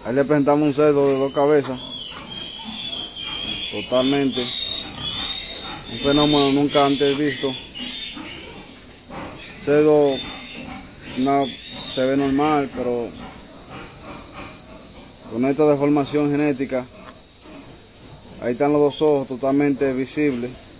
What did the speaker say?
Ahí le presentamos un cerdo de 2 cabezas, totalmente, un fenómeno nunca antes visto. Cerdo no se ve normal, pero con esta deformación genética, ahí están los 2 ojos totalmente visibles.